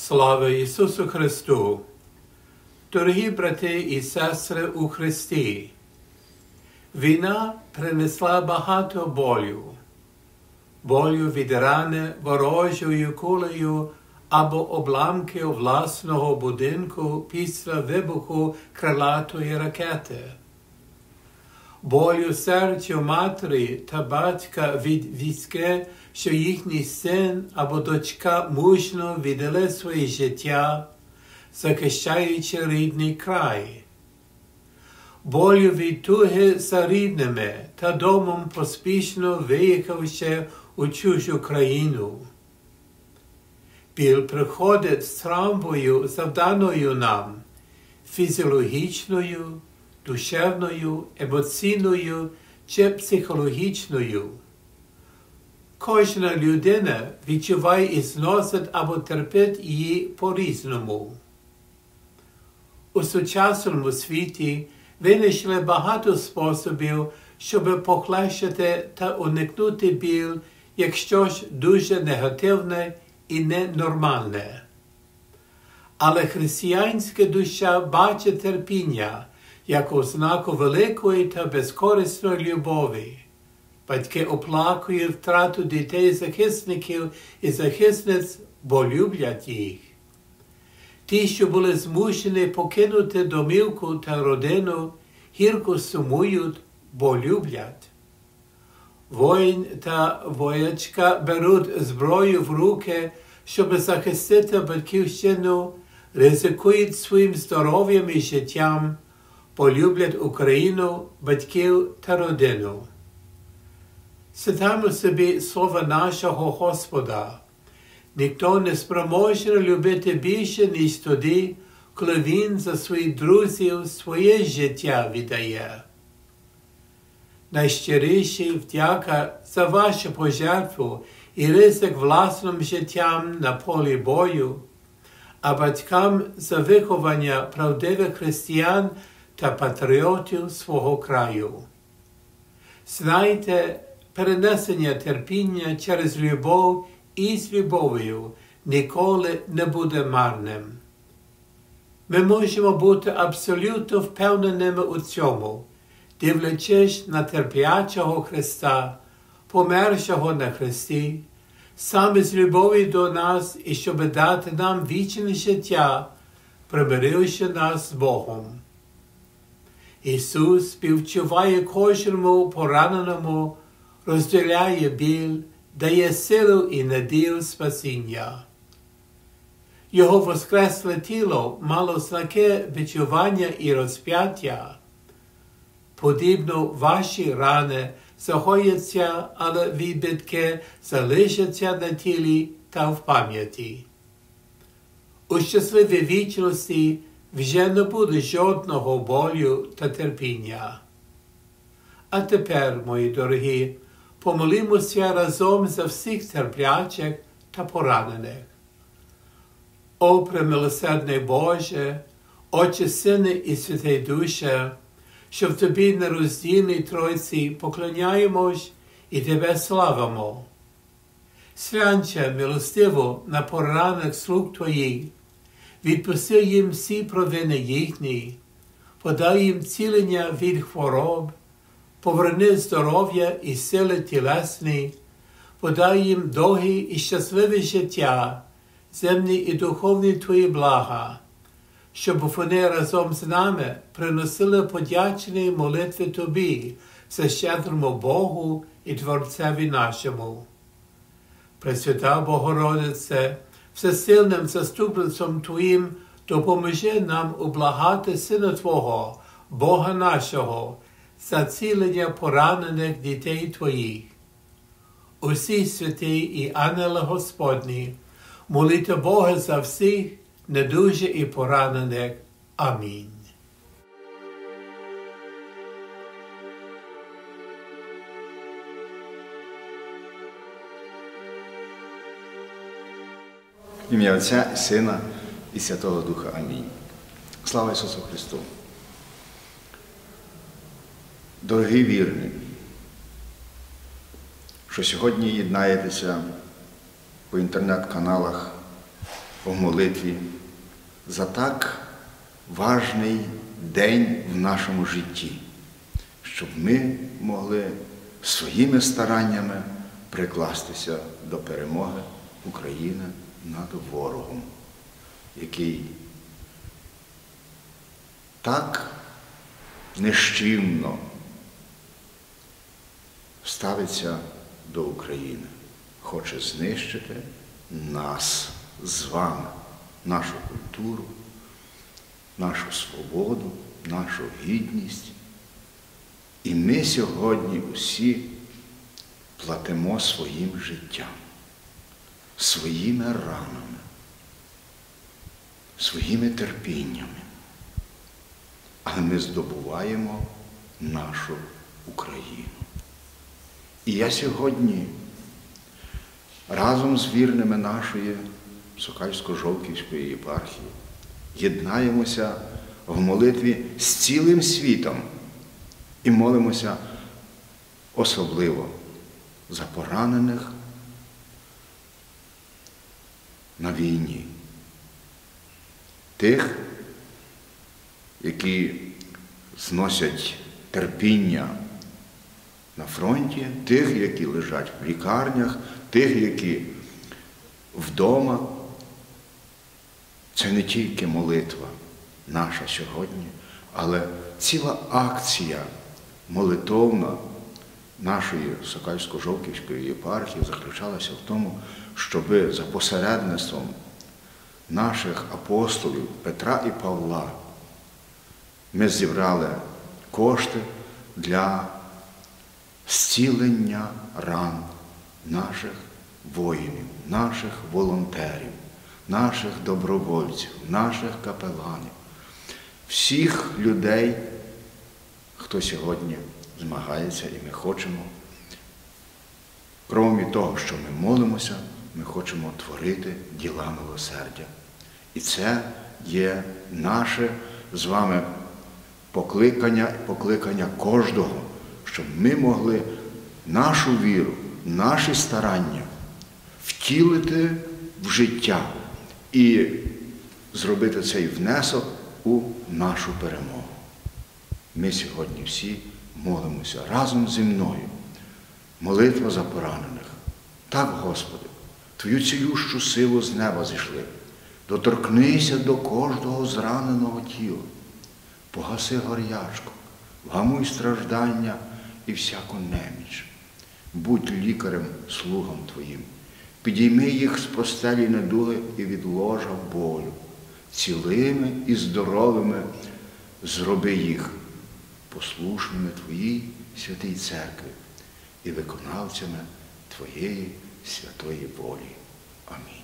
Слава Ісусу Христу! Дорогі брати і сестри у Христі! Війна принесла багато болю. Болю від рани ворожою кулею або обламків власного будинку після вибуху крилатої ракети. Болю серцю матері та батька від вістки, що їхній син або дочка мужньо віддали своє життя, захищаючи рідний край. Болю від туги за рідними та домом поспішно виїхавши у чужу країну. Біль приходить з травмою, завданою нам, фізіологічною, душевною, емоційною чи психологічною. Кожна людина відчуває і зносить або терпить її по-різному. У сучасному світі винайшли багато способів, щоб покращити та уникнути біль, як щось дуже негативне і ненормальне. Але християнська душа бачить терпіння як ознаку великої та безкорисної любові. Батьки оплакують втрату дітей-захисників і захисниць, бо люблять їх. Ті, що були змушені покинути домівку та родину, гірко сумують, бо люблять. Воїн та воячка беруть зброю в руки, щоб захистити батьківщину, ризикують своїм здоров'ям і життям, бо люблять Україну, батьків та родину. Святаємо собі слова нашого Господа. Ніхто не спроможний любити більше, ніж тоді, коли він за своїх друзів своє життя віддає. Найщиріші вдяка за вашу пожертву і ризик власним життям на полі бою, а батькам за виховання правдивих християн та патріотів свого краю. Знайте, перенесення терпіння через любов і з любов'ю ніколи не буде марним. Ми можемо бути абсолютно впевненими у цьому, дивлячись на терплячого Христа, помершого на хресті, саме з любов'ю до нас і щоб дати нам вічне життя, примиривши нас з Богом. Ісус співчуває кожному пораненому, розділяє біль, дає силу і надію спасіння. Його воскресле тіло мало знаки відчування і розп'яття. Подібно ваші рани загояться, але відбитки залишаться на тілі та в пам'яті. У щасливій вічності вже не буде жодного болю та терпіння. А тепер, мої дорогі, помолімося разом за всіх терплячих та поранених. О, премилосердний Боже, Отче, Сине і Святий Душе, що в Тобі нероздільній Тройці поклоняємось і Тебе славимо. Свянче милостиво на поранених слуг Твоїх, відпусти їм всі провини їхні, подай їм цілення від хвороб, поверни здоров'я і сили тілесні, подай їм довгі і щасливе життя, земні і духовні Твої блага, щоб вони разом з нами приносили подячні молитви Тобі, всещедрому Богу і Творцеві нашому. Пресвята Богородице, всесильним заступництвом Твоїм допоможи нам ублагати Сина Твого, Бога нашого, за цілення поранених дітей Твоїх. Усі святі і ангели Господні, моліте Бога за всіх, недужих і поранених. Амінь. В ім'я Отця і Сина і Святого Духа. Амінь. Слава Ісусу Христу! Дорогі вірні, що сьогодні єднаєтеся по інтернет-каналах в молитві за так важний день в нашому житті, щоб ми могли своїми стараннями прикластися до перемоги України над ворогом, який так нещимно ставиться до України, хоче знищити нас з вами, нашу культуру, нашу свободу, нашу гідність. І ми сьогодні усі платимо своїм життям, своїми ранами, своїми терпіннями. Але ми здобуваємо нашу Україну. І я сьогодні разом з вірними нашої Сокальсько-Жовківської єпархії єднаємося в молитві з цілим світом і молимося особливо за поранених на війні, тих, які зносять терпіння на фронті, тих, які лежать в лікарнях, тих, які вдома. Це не тільки молитва наша сьогодні, але ціла акція молитовна нашої Сокальсько-Жовківської єпархії заключалася в тому, щоб за посередництвом наших апостолів Петра і Павла ми зібрали кошти для зцілення ран наших воїнів, наших волонтерів, наших добровольців, наших капеланів, всіх людей, хто сьогодні змагається, і ми хочемо, крім того, що ми молимося, ми хочемо творити діла милосердя. І це є наше з вами покликання кожного, щоб ми могли нашу віру, наші старання втілити в життя і зробити цей внесок у нашу перемогу. Ми сьогодні всі молимося разом зі мною. Молитва за поранених. Так, Господи, Твою цілющу силу з неба зійшли. Доторкнися до кожного зраненого тіла. Погаси горячку, вгамуй страждання і всяку неміч. Будь лікарем слугам Твоїм. Підійми їх з постелі недуги і від ложа болю. Цілими і здоровими зроби їх послушними Твоїй святій церкві і виконавцями Твоєї святої волі. Амінь.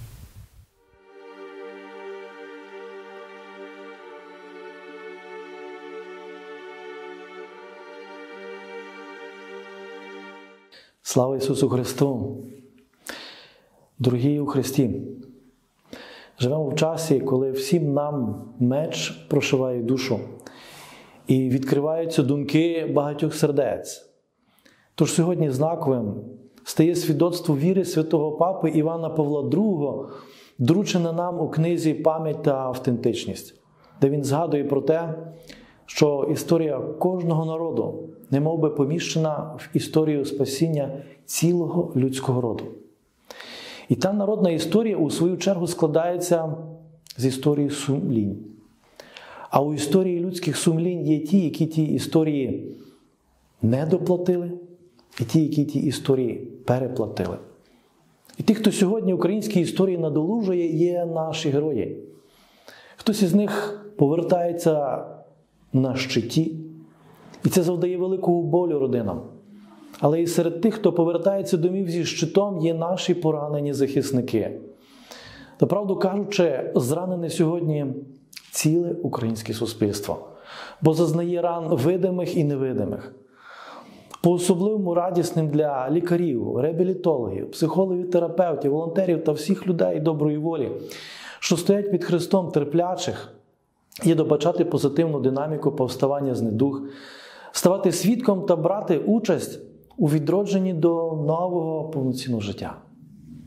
Слава Ісусу Христу! Дорогі у Христі! Живемо в часі, коли всім нам меч прошиває душу і відкриваються думки багатьох сердець. Тож сьогодні знаковим стає свідоцтво віри святого Папи Івана Павла II, доручене нам у книзі «Пам'ять та автентичність», де він згадує про те, що історія кожного народу немов би поміщена в історію спасіння цілого людського роду. І та народна історія, у свою чергу, складається з історії сумлінь. А у історії людських сумлінь є ті, які ті історії не доплатили, і ті, які ті історії переплатили. І ті, хто сьогодні українській історії надолужує, є наші герої. Хтось із них повертається на щиті, і це завдає великого болю родинам. Але і серед тих, хто повертається домів зі щитом, є наші поранені захисники. Та, правду кажучи, зранене сьогодні ціле українське суспільство, бо зазнає ран видимих і невидимих. По-особливому радісним для лікарів, реабілітологів, психологів, терапевтів, волонтерів та всіх людей доброї волі, що стоять під хрестом терплячих, є добачати позитивну динаміку повставання з недуг, ставати свідком та брати участь у відродженні до нового повноцінного життя.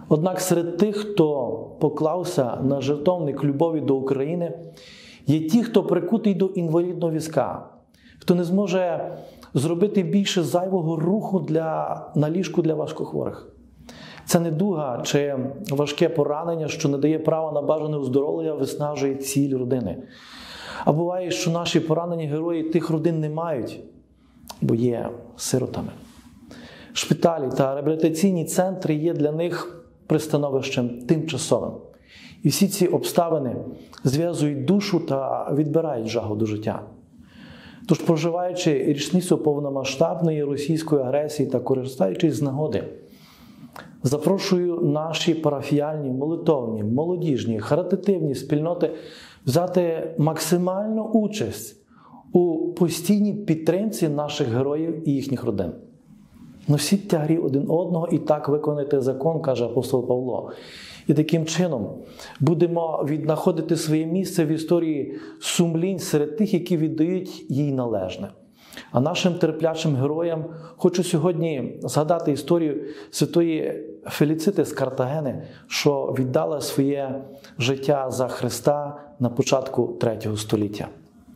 Однак серед тих, хто поклався на жертовник любові до України, є ті, хто прикутий до інвалідного візка, хто не зможе зробити більше зайвого руху на ліжку для важкохворих. Це недуга чи важке поранення, що не дає права на бажане оздоровлення, виснажує ціль родини. А буває, що наші поранені герої тих родин не мають, бо є сиротами. Шпиталі та реабілітаційні центри є для них пристановищем тимчасовим. І всі ці обставини зв'язують душу та відбирають жагу до життя. Тож, проживаючи річницю повномасштабної російської агресії та користуючись з нагоди, запрошую наші парафіяльні, молитовні, молодіжні, харитативні спільноти взяти максимальну участь у постійній підтримці наших героїв і їхніх родин. Носіть тягарі один одного і так виконати закон, каже апостол Павло. І таким чином будемо віднаходити своє місце в історії сумлінь серед тих, які віддають їй належне. А нашим терплячим героям хочу сьогодні згадати історію святої Феліцити з Картагени, що віддала своє життя за Христа на початку 3 століття.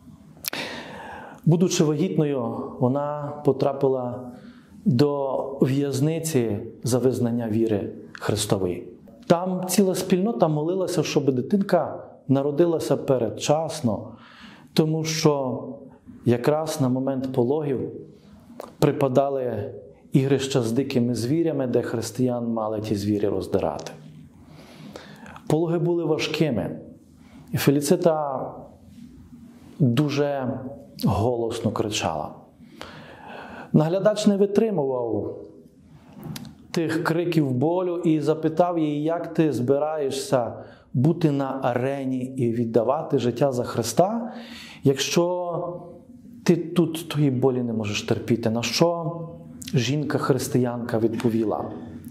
Будучи вагітною, вона потрапила до в'язниці за визнання віри Христової. Там ціла спільнота молилася, щоб дитинка народилася передчасно, тому що якраз на момент пологів припадали ігрища з дикими звірями, де християн мали ті звірі роздирати. Пологи були важкими, і Феліцита дуже голосно кричала. Наглядач не витримував тих криків болю і запитав її, як ти збираєшся бути на арені і віддавати життя за Христа, якщо ти тут тої болі не можеш терпіти. На що жінка-християнка відповіла: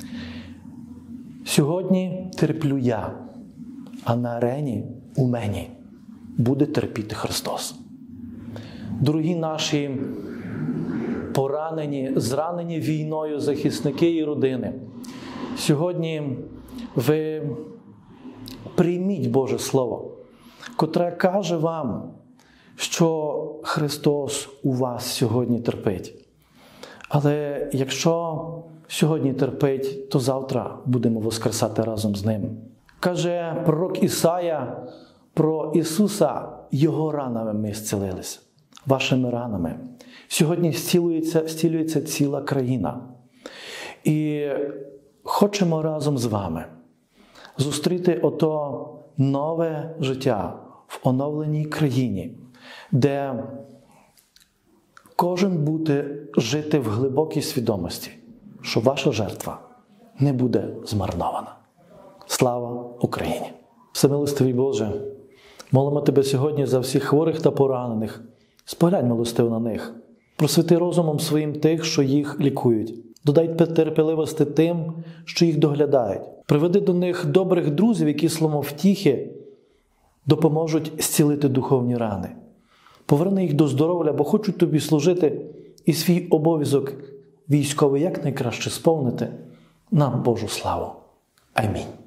сьогодні терплю я, а на арені у мені буде терпіти Христос. Дорогі наші поранені, зранені війною захисники і родини, сьогодні ви прийміть Боже Слово, котре каже вам, що Христос у вас сьогодні терпить. Але якщо сьогодні терпить, то завтра будемо воскресати разом з Ним. Каже пророк Ісая про Ісуса: Його ранами ми зцілилися, вашими ранами. Сьогодні зцілюється ціла країна. І хочемо разом з вами зустріти ото нове життя в оновленій країні, де кожен буде жити в глибокій свідомості, що ваша жертва не буде змарнована. Слава Україні! Всемилостивий Боже, молимо Тебе сьогодні за всіх хворих та поранених. Споглянь милостиво на них. Просвіти розумом своїм тих, що їх лікують. Додай терпеливості тим, що їх доглядають. Приведи до них добрих друзів, які словом втіхи допоможуть зцілити духовні рани. Поверни їх до здоров'я, бо хочуть Тобі служити і свій обов'язок військовий якнайкраще сповнити на Божу славу. Амінь.